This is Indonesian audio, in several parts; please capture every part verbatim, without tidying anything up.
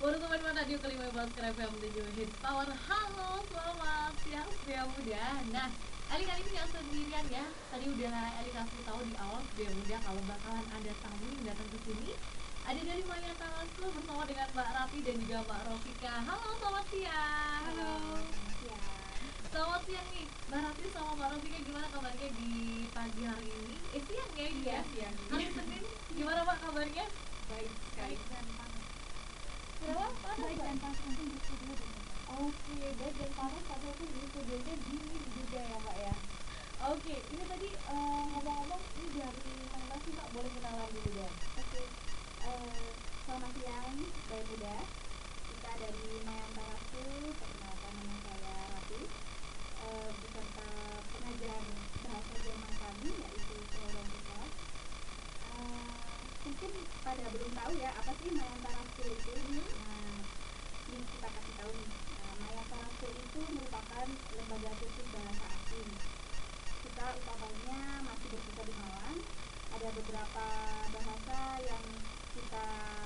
Baru teman Radio Kelima Basker F M tujuh Hits Power. Halo, selamat siang Setia Muda. Nah, Eli kali ini nggak sendirian ya. Tadi udah Eli kasih tahu di awal Setia Muda kalau bakalan ada tamu yang datang ke sini. Ada dari Maya Talasku bersama dengan Mbak Rafi dan juga Mbak Rofika. Halo, selamat siang. Halo, selamat siang. Selamat siang nih, Mbak Rafi sama Mbak Rofika, gimana kabarnya di pagi hari ini? Eh siang ya ini ya? Siang. Hari Senin, gimana Mbak kabarnya? Baik sekali. Dan panas. Berapa? Panas Baik Mbak? dan panas nanti di studio dulu. Oke, baik dan panas tapi itu di studionya dingin juga ya Mbak ya. Oke, ini tadi eh, ngomong-ngomong ini dari mana sih Mbak? Boleh kenalan dulu dong. Oke. Eh, selamat siang, Baik Muda. Kita dari Mayantaraku, perkenalkan nama saya Rati. Eh, beserta pengajar bahasa Jerman kami yaitu Flora Musa. Eh, mungkin pada belum tahu ya apa sih Mayantara School itu. Nah, ini kita kasih tahu nih. Nah, Mayantara School itu merupakan lembaga kursus bahasa asing. Kita utamanya masih berpusat di Malang. Ada beberapa bahasa yang kita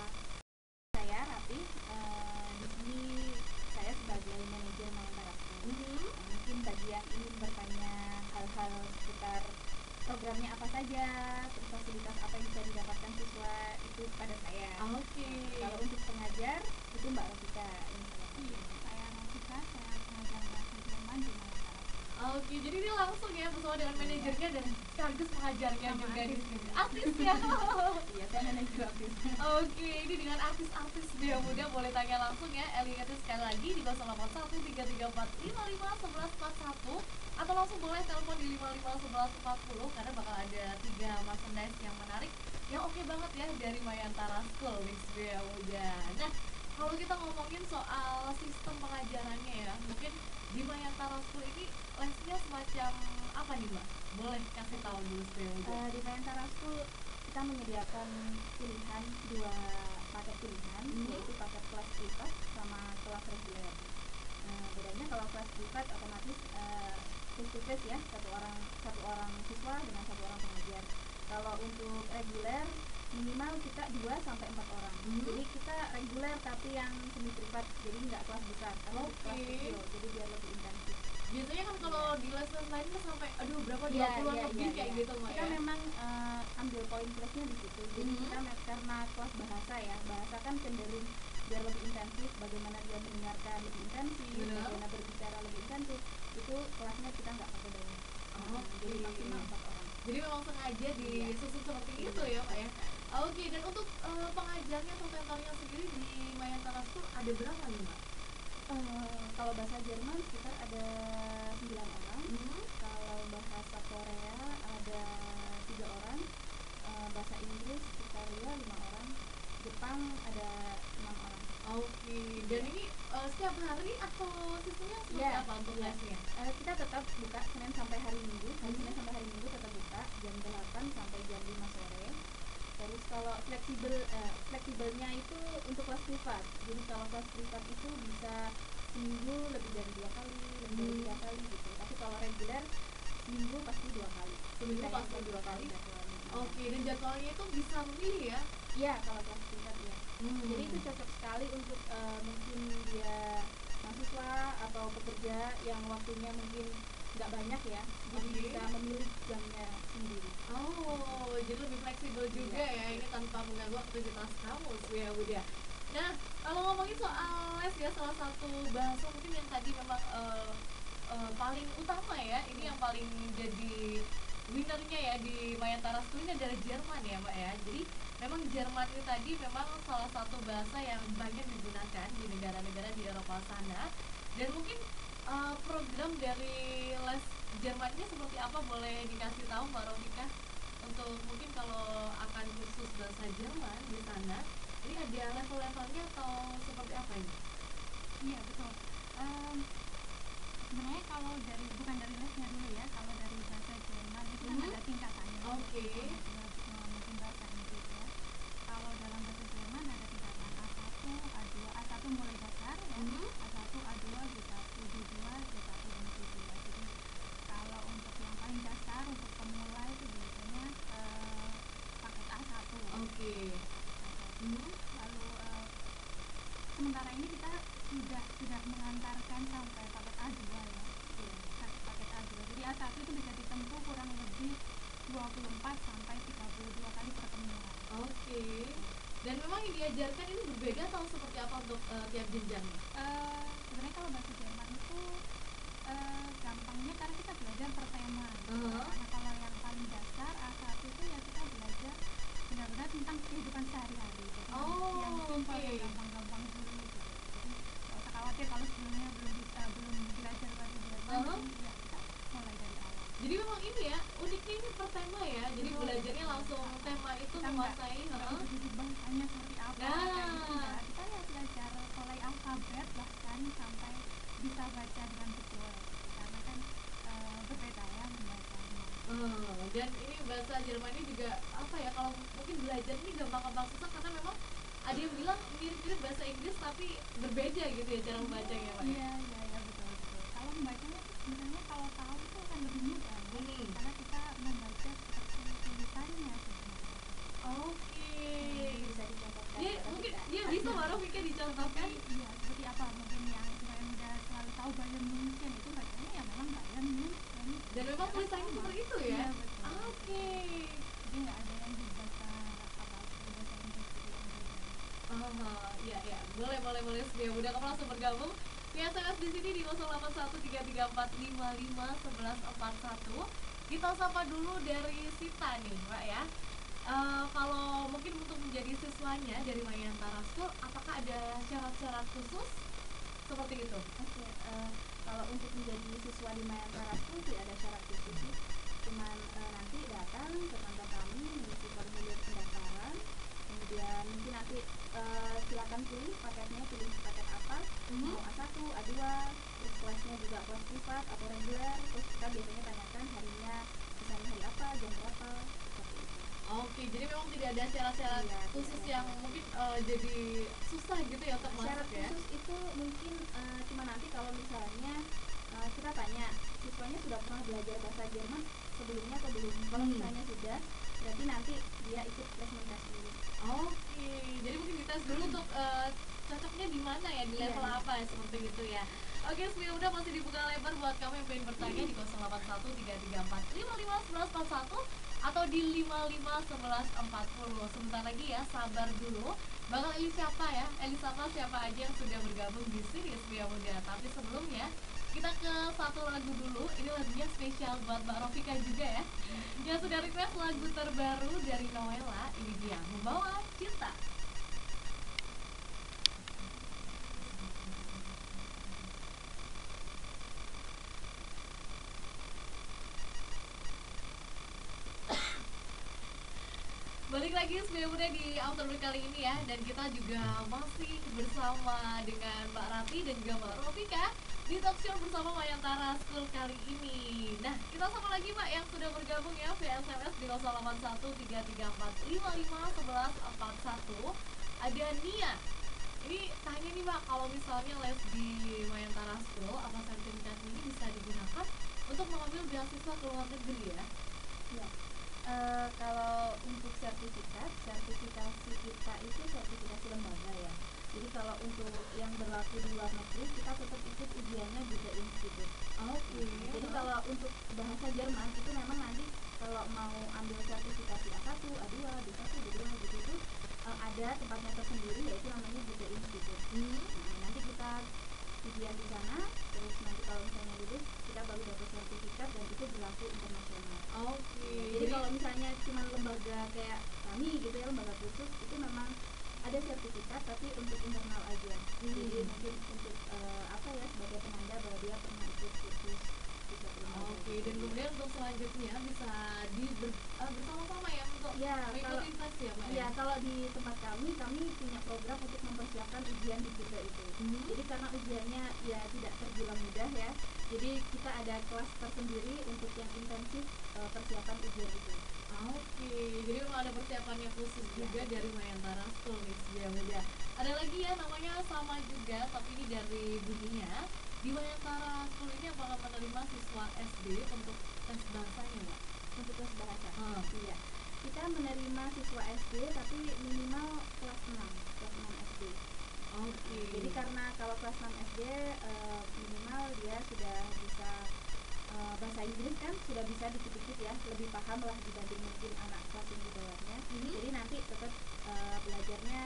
saya Rati. Eh, di sini saya sebagai manajer Mayantara School. Mhm. Nah, mungkin bagi yang ingin bertanya hal-hal seputar programnya apa saja, terus fasilitas apa yang bisa didapatkan siswa itu pada saya. Oke. Kalau untuk pengajar itu Mbak Rofika. Iya, saya Rofika, saya pengajar bahasa Jerman di Mayangkara. Oke, jadi ini langsung ya bersama dengan manajernya dan sekaligus pengajarnya Sama juga di artis. sini. Artis ya. Iya, saya manajer artis. Oke, ini dengan artis-artis Dia Muda boleh tanya langsung ya. Eli ingetin sekali lagi di nol delapan satu tiga tiga empat lima lima satu satu empat satu atau langsung boleh telepon di lima lima satu satu empat nol karena bakal ada tiga merchandise yang menarik yang oke banget ya dari Mayantara School Mix Dia Muda. Nah, kalau kita ngomongin soal sistem pengajarannya ya, mungkin di Mayantara School ini lesnya semacam apa nih Mbak? Boleh kasih tahu dulu Dia Muda. Eh, di Mayantara School kita menyediakan pilihan dua paket pilihan, Hmm. yaitu paket kelas privat sama kelas reguler. Nah, bedanya kalau kelas privat otomatis eh, face to face ya, satu orang satu orang siswa dengan satu orang pengajar. Kalau untuk reguler minimal kita dua sampai empat orang. Hmm. Jadi kita reguler tapi yang semi privat, jadi nggak kelas besar, tapi Oke. kelas kecil, jadi biar lebih intensif. Biasanya kan kalau di les-les lain kan sampai aduh berapa dua Iya, puluhan iya, lebih iya, kayak iya. gitu Mbak Kita ya. memang eh, ambil poin plusnya di situ. Jadi Mhm. kita me- karena kelas bahasa ya, bahasa kan cenderung biar lebih intensif, bagaimana dia mendengarkan lebih intensif, Benar. bagaimana berbicara lebih intensif. Itu kelasnya kita nggak pakai banyak. Oh, Jadi oke. maksimal empat orang. Jadi memang sengaja Iya. disusun seperti itu ya Pak ya. Oke, dan untuk eh, pengajarnya atau mentornya sendiri di Mayantara School ada berapa nih Mbak? Eh, kalau bahasa Jerman sekitar ada sembilan orang. Hmm. Kalau bahasa Korea ada tiga orang. Eh, bahasa Inggris sekitar ya lima orang. Jepang ada enam orang. Oke, dan ini eh, setiap hari atau sistemnya seperti Iya, apa untuk iya. lesnya? Eh, kita tetap buka Senin sampai hari Minggu. Hari Mhm. Senin sampai hari Minggu tetap buka jam delapan sampai jam lima sore. Terus kalau fleksibel eh, fleksibelnya itu untuk kelas privat. Jadi kalau kelas privat itu bisa seminggu lebih dari dua kali, lebih dari Hmm. tiga kali gitu. Tapi kalau reguler seminggu pasti dua kali. Seminggu Kita pasti yang dua kali. jadwalnya. Oke, dan jadwalnya itu bisa memilih ya? Iya, kalau kelas privat ya. Hmm. Jadi itu cocok sekali untuk eh, mungkin dia mahasiswa atau pekerja yang waktunya mungkin nggak banyak ya, jadi Oke. bisa memilih jamnya sendiri. Oh, jadi lebih fleksibel juga Iya. ya, ini tanpa mengganggu aktivitas kamu ya Budi. Nah, kalau ngomongin soal les ya, salah satu bahasa mungkin yang tadi memang eh, eh, paling utama ya, ini yang paling jadi winernya ya di Mayantara School ini adalah Jerman ya Mbak ya. Jadi memang Jerman ini tadi memang salah satu bahasa yang banyak digunakan di negara-negara di Eropa sana. Dan mungkin eh, program dari les Jerman ini seperti apa, boleh dikasih tahu Mbak Rofika? Untuk mungkin kalau akan kursus bahasa Jerman di sana, ini ada level-levelnya atau seperti apa ini? Iya, betul. Em, sebenarnya kalau dari bukan dari lesnya dulu ya, kalau dari bahasa Jerman itu kan Mhm. ada tingkatannya. Oke. Ada juga, eh, mungkin bahasa Inggris ya. Kalau dalam bahasa Jerman ada tingkatan A satu, A dua, A satu mulai dasar ya. Mhm. A satu, A dua, G satu, G dua, G satu dan G dua. Jadi kalau untuk yang paling dasar untuk pemula itu biasanya eh, paket A satu. Oke. Paket A satu. Mhm. Lalu eh, sementara ini kita sudah sudah mengantarkan sampai paket A dua ya. Iya. Paket A dua. Jadi A satu itu bisa ditempuh kurang lebih dua puluh empat sampai tiga puluh dua kali pertemuan. Oke. Dan memang yang diajarkan ini berbeda atau seperti apa untuk uh, tiap jenjangnya? Uh, sebenarnya kalau bahasa Jerman itu uh, gampangnya karena kita belajar per tema. Uh-huh. Nah kalau yang paling dasar A satu itu ya kita belajar benar-benar tentang kehidupan sehari-hari. Jadi Oh, yang simpel okay. yang gampang-gampang dulu gitu. Jadi nggak usah khawatir kalau sebelumnya belum bisa belum belajar bahasa Jerman. Uh-huh. Jadi ya kita mulai dari awal. Jadi memang ini ya, uniknya ini per tema ya. Jadi Betul. belajarnya langsung tema itu Kita menguasai. nggak usah duduk bahasanya seperti apa. Nah. Kayak gitu enggak. Kita ya belajar mulai alfabet bahkan sampai bisa baca dengan betul. Karena kan e, berbeda ya membacanya. Hmm, dan ini bahasa Jerman ini juga apa ya, kalau mungkin belajar ini gampang-gampang susah karena memang ada yang bilang mirip-mirip bahasa Inggris tapi berbeda gitu ya cara membacanya, Pak. Iya, iya, iya, betul, betul. Kalau membacanya tuh sebenarnya kalau tahu itu akan lebih mudah. Hmm. Karena kita membaca seperti tulisannya sebenarnya. Oke. Hmm, bisa dicontohkan. Dia mungkin dia bisa baru pikir dicontohkan. Iya, seperti apa mungkin yang yang udah selalu tahu Bayern Munchen itu bacanya ya memang Bayern Munchen. Dan memang tulisannya seperti itu ya. Iya, betul. Oke. Jadi nggak ada yang dibaca apa bahasa Inggris gitu yang beda. Oh, iya iya, boleh boleh boleh Sedia Muda, kamu langsung bergabung di S M S di sini di nol delapan satu tiga tiga empat lima lima satu satu empat satu. Kita sapa dulu dari Sita nih, Mbak ya. Uh, kalau mungkin untuk menjadi siswanya dari Mayantara School, apakah ada syarat-syarat khusus seperti itu? Oke, okay, uh, kalau untuk menjadi siswa di Mayantara School tidak ada syarat khusus sih. Cuman uh, nanti datang ke kantor kami mengisi formulir pendaftaran, kemudian mungkin nanti uh, silakan pilih paketnya, pilih paket apa, mm-hmm. mau A satu, A dua, terus kelasnya juga kelas privat atau reguler, terus kita biasanya tanyakan harinya, misalnya hari apa, jam berapa, seperti itu. Oke, jadi memang tidak ada syarat-syarat iya, khusus ada yang syarat. mungkin uh, jadi susah gitu ya untuk Syarat masuk ya? Khusus itu mungkin uh, cuma nanti kalau misalnya uh, kita tanya siswanya sudah pernah belajar bahasa Jerman sebelumnya atau belum. Kalau Hmm. misalnya sudah, berarti nanti dia ikut placement test dulu. Oke, jadi mungkin dites dulu untuk uh, cocoknya di mana ya, di level Iya. apa ya, seperti itu ya. Oke, sebelum udah masih dibuka lebar buat kamu yang pengen bertanya di nol delapan satu tiga tiga empat lima lima satu satu empat satu atau di lima lima satu satu empat nol. Sebentar lagi ya, sabar dulu. Bakal Eli siapa ya? Eli siapa siapa aja yang sudah bergabung di sini Sedia Muda. Tapi sebelumnya kita ke satu lagu dulu. Ini lagunya spesial buat Mbak Rofika juga ya. Yang sudah request lagu terbaru dari Noella. Ini dia, Membawa Cinta. Balik lagi Sedia Muda di Outer kali ini ya. Dan kita juga masih bersama dengan Mbak Rati dan juga Mbak Rofika di talk show bersama Mayantara School kali ini. Nah, kita sama lagi Mbak yang sudah bergabung ya via S M S di nol delapan satu tiga tiga empat lima lima satu satu empat satu. Ada Nia. Ini tanya nih Mbak, kalau misalnya les di Mayantara School, apa sertifikat ini bisa digunakan untuk mengambil beasiswa ke luar negeri ya? Ya. Uh, kalau untuk sertifikat, sertifikasi kita itu sertifikasi lembaga ya. Jadi kalau untuk yang berlaku di luar negeri, kita tetap ikut ujiannya juga institut. Oke. Okay. Jadi kalau untuk bahasa Jerman itu memang nanti kalau mau ambil sertifikasi A satu, A dua, B satu, B dua gitu itu uh, ada tempatnya tersendiri yaitu namanya juga institut. Hmm. Nah, nanti kita ujian di sana, terus nanti kalau misalnya lulus kita baru dapat sertifikat dan itu berlaku internasional. Oke. Okay. Jadi, Jadi kalau misalnya cuma lembaga kayak kami gitu ya, lembaga khusus itu memang ada sertifikat tapi untuk internal aja. Hmm. Jadi mungkin untuk uh, apa ya sebagai penanda bahwa dia pernah ikut kursus di suatu lembaga. Oke. Okay. Dan kemudian untuk selanjutnya bisa di ber, uh, bersama-sama ya untuk ya, mengikuti tes ya Mbak? Iya, kalau di tempat kami kami punya program untuk mempersiapkan ujian di juga itu. Hmm. Jadi karena ujiannya ya tidak terbilang mudah ya. Jadi kita ada kelas tersendiri untuk yang intensif uh, persiapan ujian itu. Oke, okay. Jadi memang ada persiapannya khusus ya. juga dari Mayantara School nih Sedia Muda. Ada lagi ya namanya sama juga, tapi ini dari dunia. Di Mayantara School ini apakah menerima siswa S D untuk tes bahasanya Mbak? Untuk tes bahasa? Hmm. Iya. Kita menerima siswa S D tapi minimal kelas enam, kelas enam S D. Oke. Jadi karena kalau kelas enam S D uh, minimal dia sudah bisa uh, bahasa Inggris kan sudah bisa dikit-dikit ya, lebih paham lah dibanding mungkin anak kelas yang di bawahnya. Mhm. Jadi nanti tetap uh, belajarnya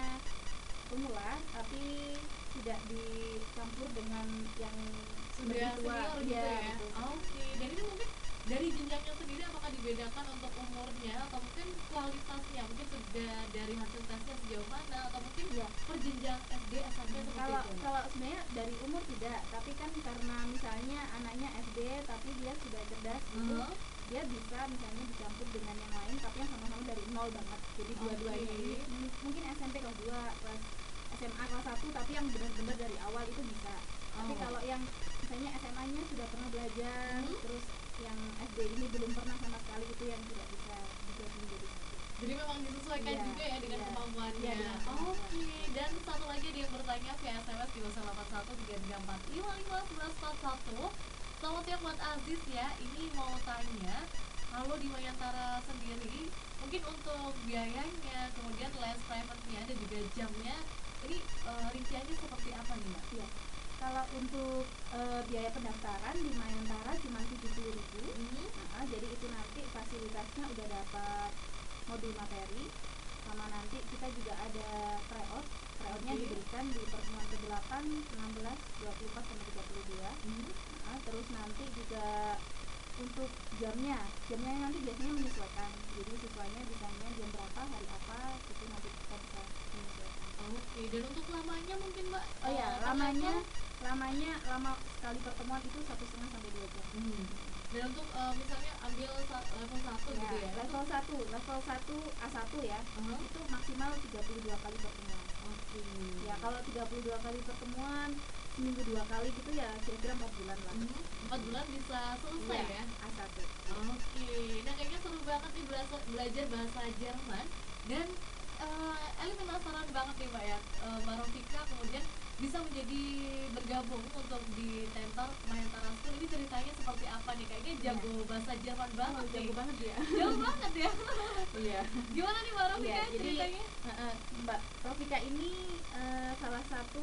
pemula tapi tidak dicampur dengan yang Sudah lebih tua. senior gitu Iya, ya. betul. Oke. Dan ini mungkin dari jenjangnya sendiri apakah dibedakan untuk umurnya atau mungkin kualitasnya? Mungkin sudah dari hasil tesnya sejauh mana atau mungkin Iya. per jenjang S D, S M P seperti Kalau itu? kalau sebenarnya dari umur tidak, tapi kan karena misalnya anaknya S D tapi dia sudah cerdas gitu, Mhm. dia bisa misalnya dicampur dengan yang lain tapi yang sama-sama dari nol banget. Jadi dua-duanya Oke. ini m- mungkin S M P kelas dua, kelas S M A kelas satu tapi yang benar-benar dari awal itu bisa. Tapi Oh. kalau yang misalnya S M A-nya sudah pernah belajar, Mhm. terus yang S D ini belum pernah sama sekali itu yang tidak bisa digabung jadi satu. Jadi memang disesuaikan Iya, juga ya dengan iya. kemampuannya. Iya, dengan kemampuan. Oke. Dan satu lagi ada yang bertanya via S M S di nol delapan satu tiga tiga empat lima lima satu satu empat satu. Selamat siang buat Aziz ya. Ini mau tanya, kalau di Mayantara sendiri, mungkin untuk biayanya, kemudian les private-nya dan juga jamnya, ini eh, rinciannya seperti apa nih Mbak? Iya. Kalau untuk eh, biaya pendaftaran di Mayantara cuma tujuh puluh ribu. Mhm. Nah, jadi itu nanti fasilitasnya udah dapat modul materi, sama nanti kita juga ada tryout. Tryoutnya Oke. diberikan di pertemuan ke delapan, enam belas, dua puluh empat, sampai tiga puluh dua. Mhm. Nah, terus nanti juga untuk jamnya, jamnya nanti biasanya menyesuaikan. Jadi siswanya bisanya jam berapa, hari apa, itu nanti kita bisa menyesuaikan. Oke. Dan untuk lamanya mungkin Mbak? Oh ya, eh, per lamanya level? lamanya lama sekali pertemuan itu satu setengah sampai dua jam. Hmm. Dan untuk eh, misalnya ambil sa- level satu Ya, gitu ya? level satu, level satu A satu ya, Uh-huh. itu maksimal tiga puluh dua kali pertemuan. Oke. Ya, kalau tiga puluh dua kali pertemuan, seminggu dua kali gitu ya kira-kira empat bulan lah. Mhm. Empat bulan bisa selesai Iya, ya? A satu. Oke, nah kayaknya seru banget nih belajar, belajar bahasa Jerman. Dan eh Eli penasaran banget nih Mbak ya, eh, Mbak Rofika kemudian bisa menjadi bergabung untuk di Tentor Mayantara School. Ini ceritanya seperti apa nih? Kayaknya jago bahasa Jerman banget Oh, nih. jago banget dia. Jago banget ya. Iya. Gimana nih Mbak Rofika Iya, jadi ceritanya? eh, eh, Mbak Rofika ini eh, salah satu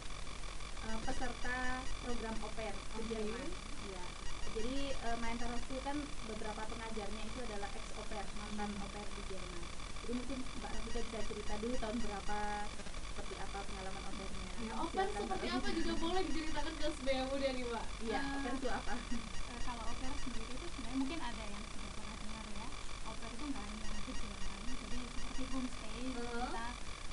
eh, peserta program au pair ke Oke. Jerman. Iya. Jadi eh, Mayantara School kan beberapa pengajarnya itu adalah ex au pair, mantan au pair di Jerman. Jadi mungkin Mbak Rofika bisa cerita dulu tahun berapa, seperti apa pengalaman au pairnya. Ya, open Silakan, seperti Mbak apa Rofika. juga boleh diceritakan ke Sebaya Muda nih Mbak. Iya, au pair itu apa? Eh, kalau au pair sendiri itu sebenarnya mungkin ada yang sudah pernah dengar ya. Au pair itu nggak hanya di Jerman, jadi seperti homestay, Uh-huh. kita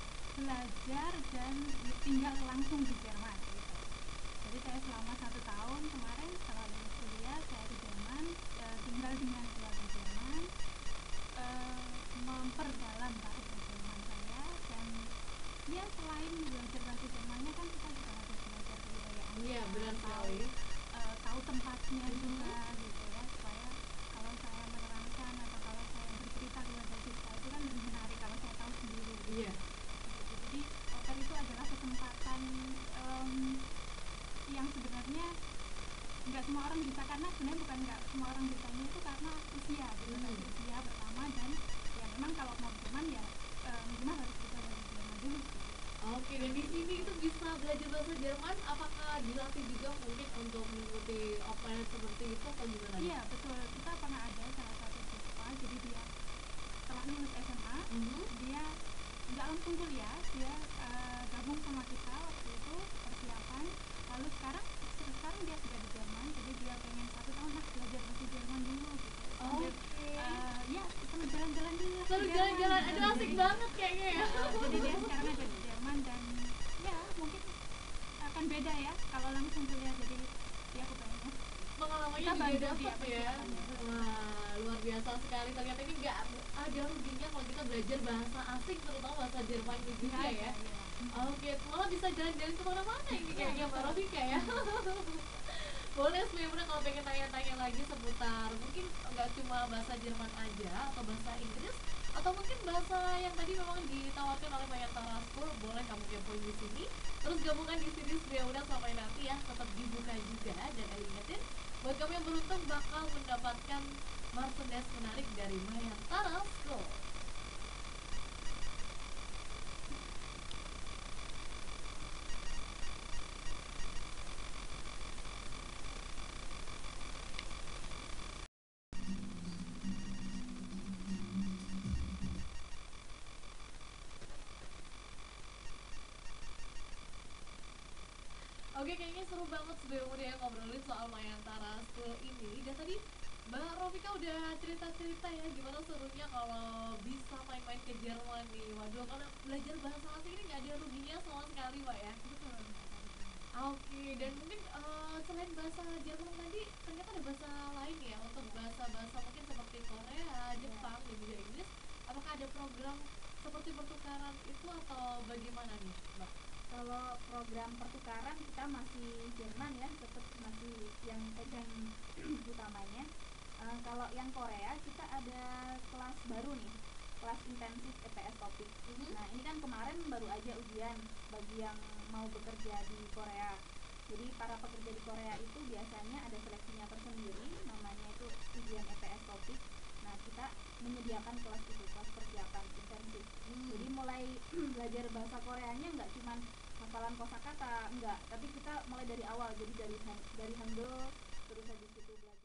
belajar dan tinggal langsung di Jerman gitu. Jadi saya selama satu tahun kemarin setelah lulus kuliah saya di Jerman, eh, tinggal dengan keluarga Jerman, eh, memperdalam bahasa Jerman saya, dan ya selain belajar bahasa Jermannya kan kita juga harus belajar kebudayaan. Iya, benar tahu sekali. eh, tahu tempatnya Mhm. juga gitu ya, supaya kalau saya menerangkan atau kalau saya bercerita kepada siswa itu kan lebih menarik kalau saya tahu sendiri gitu. Iya. Jadi au pair itu adalah kesempatan em, yang sebenarnya nggak semua orang bisa, karena sebenarnya bukan nggak semua orang bisanya itu karena usia gitu, Hmm. tapi usia pertama, dan ya memang kalau mau Jerman ya eh, minimal harus bisa bahasa Jerman dulu gitu. Oke, dan di sini itu bisa belajar bahasa Jerman. Apakah dilatih juga mungkin untuk mengikuti au pair seperti itu atau gimana? Iya betul, kita pernah ada salah satu siswa, jadi dia setelah lulus S M A Mhm. dia nggak langsung kuliah, dia eh, gabung sama kita waktu itu persiapan, lalu sekarang sekarang dia sudah di Jerman, jadi dia pengen satu tahun lah belajar bahasa Jerman dulu gitu. Sambil, Oke. eh, ya sambil jalan-jalan dulu lah ke Seru Jerman, jalan-jalan, gitu. aduh asik banget kayaknya ya. Eh, jadi dia sekarang ada di Jerman, dan ya mungkin akan beda ya kalau langsung kuliah, jadi ya aku pengennya Pengalamannya kita juga bantu dia dapat ya. persiapannya. Wah, luar biasa sekali. Ternyata ini nggak ada ruginya kalau kita belajar bahasa asing, terutama bahasa Jerman juga Nggak ada, ya. ya. Oke, malah bisa jalan-jalan kemana-mana ini kayaknya Mbak betul. Rofika ya. Boleh sebenarnya kalau pengen tanya-tanya lagi seputar mungkin nggak cuma bahasa Jerman aja atau bahasa Inggris atau mungkin bahasa yang tadi memang ditawarkan oleh Mayantara School, boleh kamu kepoin di sini. Terus gabungan di series Bria Udah sampai nanti ya, tetap dibuka juga. Dan Eli ingetin buat kamu yang beruntung bakal mendapatkan merchandise menarik dari Mayantara School. Oke, kayaknya seru banget sebelum udah ngobrolin soal Mayantara School ini. Dan tadi Mbak Rofika udah cerita-cerita ya gimana serunya kalau bisa main-main ke Jerman nih. Waduh, karena belajar bahasa asing ini nggak ada ruginya sama sekali, Pak ya. Betul. Oke, dan mungkin eh, selain bahasa Jerman tadi, ternyata ada bahasa lain ya untuk bahasa-bahasa mungkin seperti Korea, Jepang, dan juga Inggris. Apakah ada program seperti pertukaran itu atau bagaimana nih, Mbak? Kalau program pertukaran kita masih Jerman ya, tetap masih yang pegang utamanya. Eh, kalau yang Korea kita ada kelas baru nih, kelas intensif E P S topik. Mhm. Nah ini kan kemarin baru aja ujian bagi yang mau bekerja di Korea. Jadi para pekerja di Korea itu biasanya ada seleksinya tersendiri, namanya itu ujian E P S topik. Nah kita menyediakan kelas itu, kelas persiapan intensif. Hmm. Jadi mulai belajar bahasa Koreanya nggak cuman hafalan kosakata, enggak, tapi kita mulai dari awal, jadi dari Han- dari Hangul terus habis itu belajar